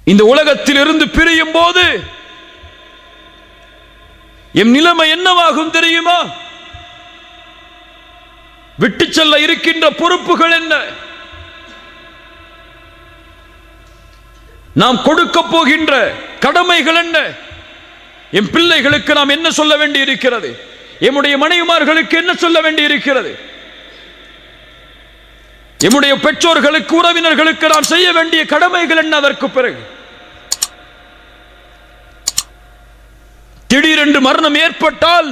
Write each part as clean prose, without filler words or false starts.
இந்த உலகத்தில் இருந்து பிரியும் போது எம் நிலைமை என்னவாகும் தெரியுமா? விட்டு செல்ல இருக்கின்ற பொறுப்புகள் என்ன? நாம் கொடுக்க போகின்ற கடமைகள் என்ன? என் பிள்ளைகளுக்கு நாம் என்ன சொல்ல வேண்டி இருக்கிறது? எம்முடைய மனைவிமார்களுக்கு என்ன சொல்ல வேண்டி இருக்கிறது? எம்முடைய பெற்றோர்களுக்கு, உறவினர்களுக்கு நாம் செய்ய வேண்டிய கடமைகள் என்ன? அதற்கு பிறகு திடீரென்று மரணம் ஏற்பட்டால்,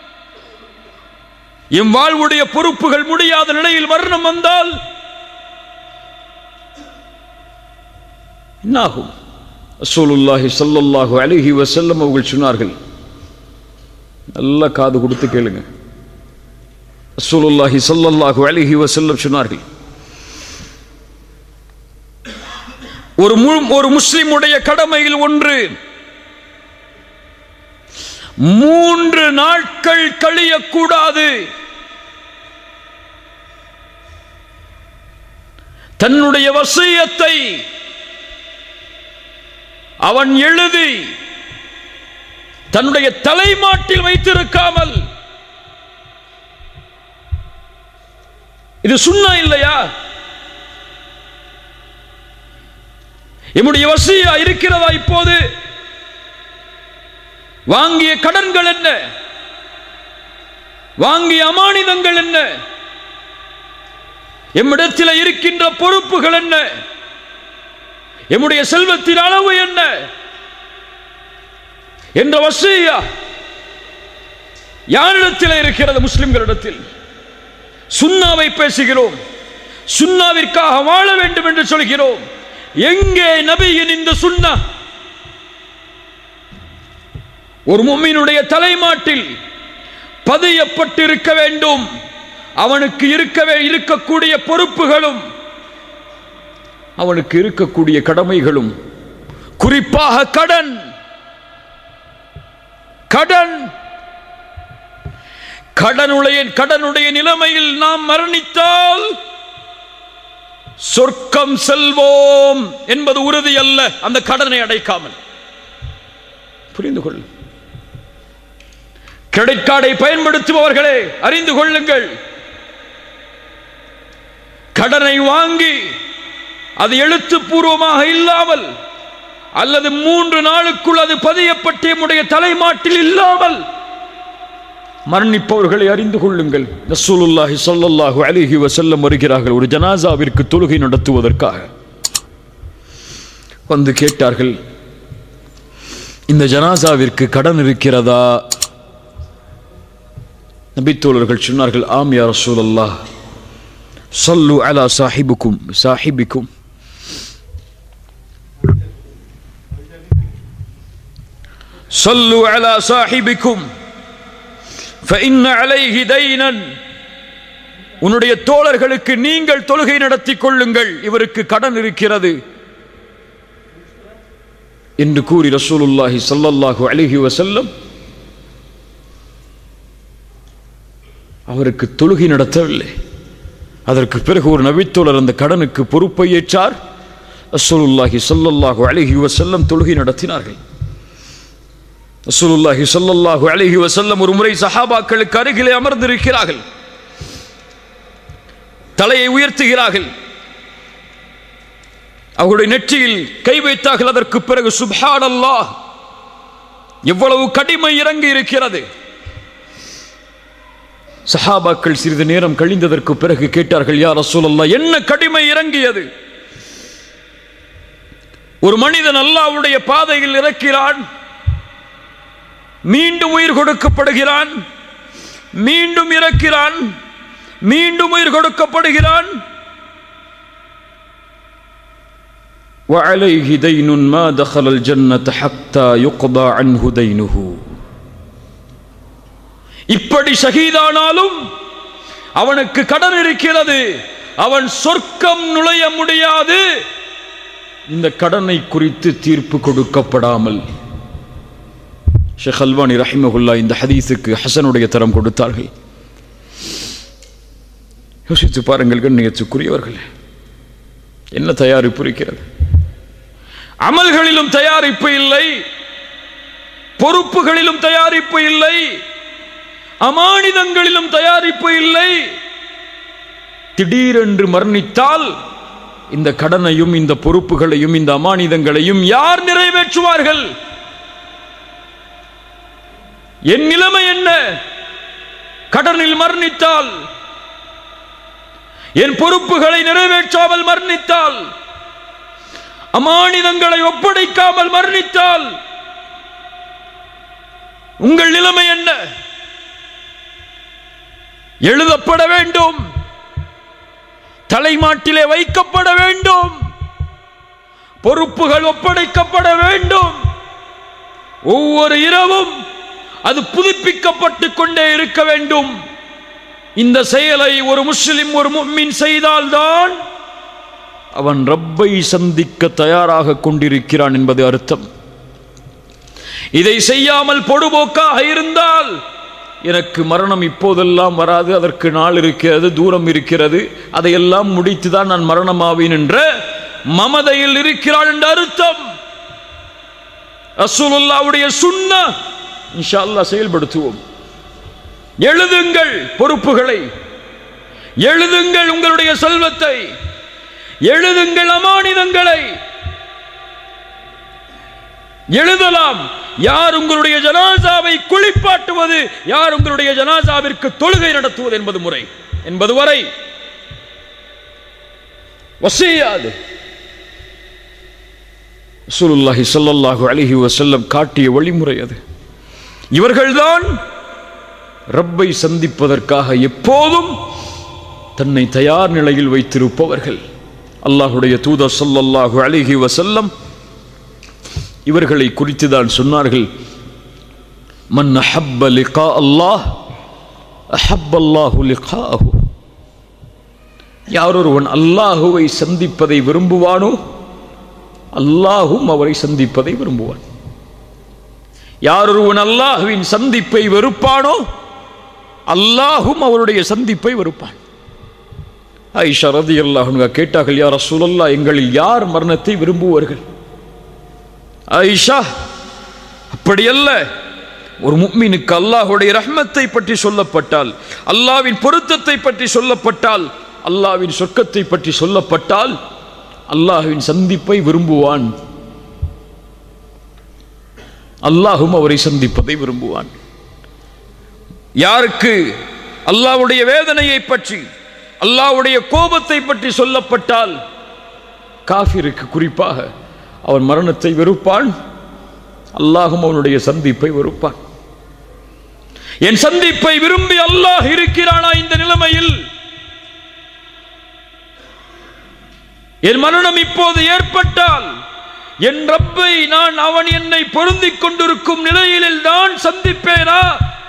எம் வாழ்வுடைய பொறுப்புகள் முடியாத நிலையில் மரணம் வந்தால் என்னாகும்? ரசூலுல்லாஹி ஸல்லல்லாஹு அலைஹி வஸல்லம் அவர்கள் சொன்னார்கள், நல்ல காது கொடுத்து கேளுங்க. ரசூலுல்லாஹி ஸல்லல்லாஹு அலைஹி வஸல்லம் சொன்னார்கள், ஒரு முஸ்லிமுடைய கடமையில் ஒன்று 3 நாட்கள் கழியக்கூடாது. தன்னுடைய வசியத்தை அவன் எழுதி தன்னுடைய தலைமாட்டில் வைத்திருக்காமல், இது சுன்னா இல்லையா? என்னுடைய வசியா இருக்கிறதா? இப்போது வாங்கிய கடன்கள் என்ன? வாங்கிய அமானிதங்கள் என்ன? எம்மிடத்தில் இருக்கின்ற பொறுப்புகள் என்ன? எம்முடைய செல்வத்தின் அளவு என்ன என்ற வசியா யாரிடத்தில் இருக்கிறது? முஸ்லிம்களிடத்தில். சுன்னாவை பேசுகிறோம், சுன்னாவிற்காக வாழ வேண்டும் என்று சொல்கிறோம். எங்கே நபியின் இந்த சுன்னா? ஒரு முஃமினுடைய தலைமாட்டில் பதியப்பட்டிருக்க வேண்டும். அவனுக்கு இருக்கக்கூடிய பொறுப்புகளும் அவனுக்கு இருக்கக்கூடிய கடமைகளும், குறிப்பாக கடன். கடனுடைய நிலைமையில் நாம் மரணித்தால் சொர்க்கம் செல்வோம் என்பது உறுதி அல்ல, அந்த கடனை அடைக்காமல். புரிந்து கொள். கிரெடிட் கார்டை பயன்படுத்துபவர்களே அறிந்து கொள்ளுங்கள், கடனை வாங்கி அது எழுத்துப்பூர்வமாக இல்லாமல் அல்லது 3 நாளுக்குள் அது பதியப்பட்ட நம்முடைய தலைமாட்டில் இல்லாமல் மரணிப்பவர்களை அறிந்து கொள்ளுங்கள். ரசூலுல்லாஹி ஸல்லல்லாஹு அலைஹி வஸல்லம் வருகிறார்கள். ஒரு ஜனாசாவிற்கு தொழுகை நடத்துவதற்காக வந்து கேட்டார்கள், இந்த ஜனாசாவிற்கு கடன் இருக்கிறதா? நபி தோழர்கள் சொன்னார்கள், ஆம் யா ரசூலல்லாஹ், ஸல்லு அலா சாஹிபிக்கும் ஸல்லு அலா சாஹிபிக்கும் ஃபஇன்ன அலைஹி தைனன். உன்னுடைய தோழர்களுக்கு நீங்கள் தொழுகை நடத்தி கொள்ளுங்கள், இவருக்கு கடன் இருக்கிறது என்று கூறி ரசூலுல்லாஹி ஸல்லல்லாஹு அலைஹி வஸல்லம் அவருக்கு தொழுகை நடத்தவில்லை. அதற்கு பிறகு ஒரு நபித்தோழர் அந்த கடனுக்கு பொறுப்பை ஏற்றார். ரசூலுல்லாஹி ஸல்லல்லாஹு அலைஹி வஸல்லம் தொழுகை நடத்தினார்கள். ரசூலுல்லாஹி ஸல்லல்லாஹு அலைஹி வஸல்லம் ஒரு முறை சஹாபாக்களுக்கு அருகிலே அமர்ந்திருக்கிறார்கள். தலையை உயர்த்துகிறார்கள். அவருடைய நெற்றியில் கை வைத்தார்கள். அதற்கு பிறகு சுப்ஹானல்லாஹ், எவ்வளவு கடிமை இறங்கி இருக்கிறது. சஹாபாக்கள் சிறிது நேரம் கழிந்ததற்கு பிறகு கேட்டார்கள், யா ரசூலல்லாஹ், என்ன கடிமை இறங்கியது? ஒரு மனிதன் அல்லாஹ்வுடைய பாதையில் இறக்கிறான், மீண்டும் உயிர் கொடுக்கப்படுகிறான், மீண்டும் இறக்கிறான், மீண்டும் உயிர் கொடுக்கப்படுகிறான். وعليه دين ما دخل الجنة حتى يقضى عنه دينه. இப்படி ஷஹீதானாலும் அவனுக்கு கடன் இருக்கிறது, அவன் சொர்க்கம் நுழைய முடியாது இந்த கடனை குறித்து தீர்ப்பு கொடுக்கப்படாமல். ஷேக் அல்பானி ரஹிமஹுல்லா இந்த ஹதீஸுக்கு ஹசனுடைய தரம் கொடுத்தார்கள். யோசித்து பாருங்கள் கண்ணியத்துக்குரியவர்களே, என்ன தயாரிப்பு இருக்கிறது. அமல்களிலும் தயாரிப்பு இல்லை, பொறுப்புகளிலும் தயாரிப்பு இல்லை, அமானிதங்களிலும் தயாரிப்பு இல்லை. திடீரென்று மரணித்தால் இந்த கடனையும் இந்த பொறுப்புகளையும் இந்த அமானிதங்களையும் யார் நிறைவேற்றுவார்கள்? என் நிலைமை என்ன? கடனில் மரணித்தால், என் பொறுப்புகளை நிறைவேற்றாமல் மரணித்தால், அமானிதங்களை ஒப்படைக்காமல் மரணித்தால் உங்கள் நிலைமை என்ன? எழுதப்பட வேண்டும், தலைமாட்டிலே வைக்கப்பட வேண்டும், பொறுப்புகள் ஒப்படைக்கப்பட வேண்டும். ஒவ்வொரு இரவும் அது புதுப்பிக்கப்பட்டுக் கொண்டே இருக்க வேண்டும். இந்த செயலை ஒரு முஸ்லிம், ஒரு முஃமின் செய்தால்தான் அவன் ரப்பை சந்திக்க தயாராக கொண்டிருக்கிறான் என்பது அர்த்தம். இதை செய்யாமல் பொடுபோக்காக இருந்தால், எனக்கு மரணம் இப்போதெல்லாம் வராது, அதற்கு நாள் இருக்கிறது, தூரம் இருக்கிறது, அதையெல்லாம் முடித்துதான் நான் மரணமாவேன் என்ற மமதையில் இருக்கிறான் என்ற அர்த்தம். ரசூலுல்லாஹ்வுடைய சுன்னah இன்ஷா அல்லாஹ் செயல்படுத்துவோம். எழுதுங்கள் பொறுப்புகளை, எழுதுங்கள் உங்களுடைய செல்வத்தை, எழுதுங்கள் அமானிதங்களை. எழுதலாம். யார் உங்களுடைய ஜனாசாவை குளிப்பாட்டுவது, யார் உங்களுடைய ஜனாசாவிற்கு தொழுகை நடத்துவது என்பது முறை என்பது வரை வசியாது. ரசூலுல்லாஹி ஸல்லல்லாஹு அலைஹி வஸல்லம் காட்டிய வழிமுறை அது. இவர்கள்தான் ரப்பை சந்திப்பதற்காக எப்போதும் தன்னை தயார் நிலையில் வைத்திருப்பவர்கள். அல்லாஹ்வுடைய தூதர் ஸல்லல்லாஹு அலைஹி வஸல்லம் இவர்களை குறித்து தான் சொன்னார்கள், மன் அஹப்ப லிகா அல்லாஹ் அஹப்ப அல்லாஹு லிகாஹு. யார் ஒருவன் அல்லாஹுவை சந்திப்பதை விரும்புவானோ அல்லாஹும் அவரை சந்திப்பதை விரும்புவான். யார் ஒருவன் அல்லாஹுவின் சந்திப்பை வெறுப்பானோ அல்லாஹும் அவருடைய சந்திப்பை வெறுப்பான். ஆயிஷா ரலியல்லாஹு அன்ஹா கேட்டார்கள், யா ரசூலல்லாஹ், எங்களில் யார் மரணத்தை விரும்புவார்கள்? ஆயிஷா, அப்படியல்ல, ஒரு முஃமினுக்கு அல்லாஹ்வுடைய ரஹ்மத்தை பற்றி சொல்லப்பட்டால், அல்லாஹ்வின் பொருத்தத்தை பற்றி சொல்லப்பட்டால், அல்லாஹ்வின் சொர்க்கத்தை பற்றி சொல்லப்பட்டால் அல்லாஹ்வின் சந்திப்பை விரும்புவான். அல்லாஹும் அவரை சந்திப்பதை விரும்புவான். யாருக்கு அல்லாஹ்வுடைய வேதனையை பற்றி, அல்லாஹ்வுடைய கோபத்தை பற்றி சொல்லப்பட்டால், காஃபிருக்கு குறிப்பாக, அவன் மரணத்தை வெறுப்பான், அல்லாஹும் அவனுடைய சந்திப்பை வெறுப்பான். என் சந்திப்பை விரும்பி அல்லாஹ் இருக்கிறானா இந்த நிலைமையில்? என் மரணம் இப்போது ஏற்பட்டால் என் ரப்பை நான் அவன் என்னை பொருந்திக் கொண்டிருக்கும் நிலையில் தான் சந்திப்பேனா?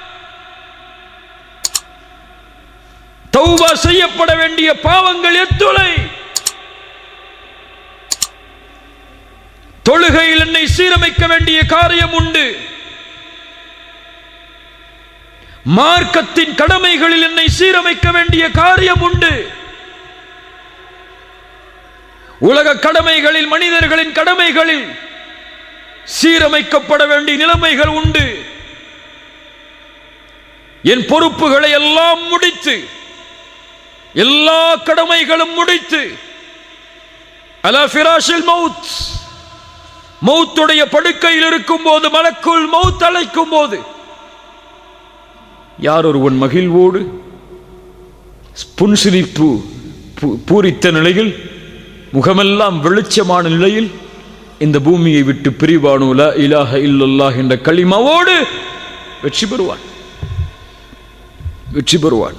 தௌபா செய்யப்பட வேண்டிய பாவங்கள் எத்துணை! தொழுகையில் என்னை சீரமைக்க வேண்டிய காரியம் உண்டு. மார்க்கத்தின் கடமைகளில் என்னை சீரமைக்க வேண்டிய காரியம் உண்டு. உலக கடமைகளில், மனிதர்களின் கடமைகளில் சீரமைக்கப்பட வேண்டிய நிலைமைகள் உண்டு. என் பொறுப்புகளை எல்லாம் முடித்து, எல்லா கடமைகளும் முடித்து, அலா ஃபிராஷில் மௌத், மௌத்துடைய படுக்கையில் இருக்கும் போது, மலக்குல் மௌத் அழைக்கும் போது, யார் ஒருவன் மகிழ்வோடு புன்சிரிப்பு பூரித்த நிலையில், முகமெல்லாம் வெளிச்சமான நிலையில் இந்த பூமியை விட்டு பிரிவானோ, லா இலாஹ இல்லல்லாஹ் என்ற கலிமாவோடு வெற்றி பெறுவான், வெற்றி பெறுவான்.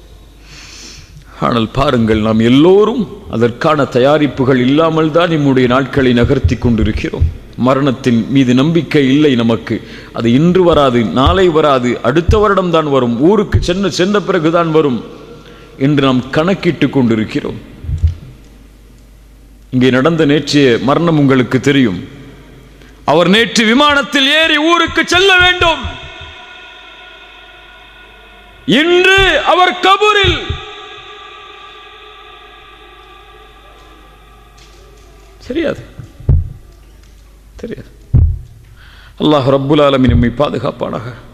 ஆனால் பாருங்கள், நாம் எல்லோரும் அதற்கான தயாரிப்புகள் இல்லாமல் தான் நம்முடைய நாட்களை நகர்த்தி கொண்டிருக்கிறோம். மரணத்தின் மீது நம்பிக்கை இல்லை நமக்கு. அது இன்று வராது, நாளை வராது, அடுத்த வருடம் தான் வரும், ஊருக்கு சென்ற பிறகுதான் வரும் என்று நாம் கணக்கிட்டு கொண்டிருக்கிறோம். இங்கே நடந்த நேற்றைய மரணம் உங்களுக்கு தெரியும். அவர் நேற்று விமானத்தில் ஏறி ஊருக்கு செல்ல வேண்டும். இன்று அவர் கபூரில். தெரியாது. தெரியாது. அல்லாஹ் ரப்புல் ஆலமீன் நம்மை பாதுகாப்பானாக.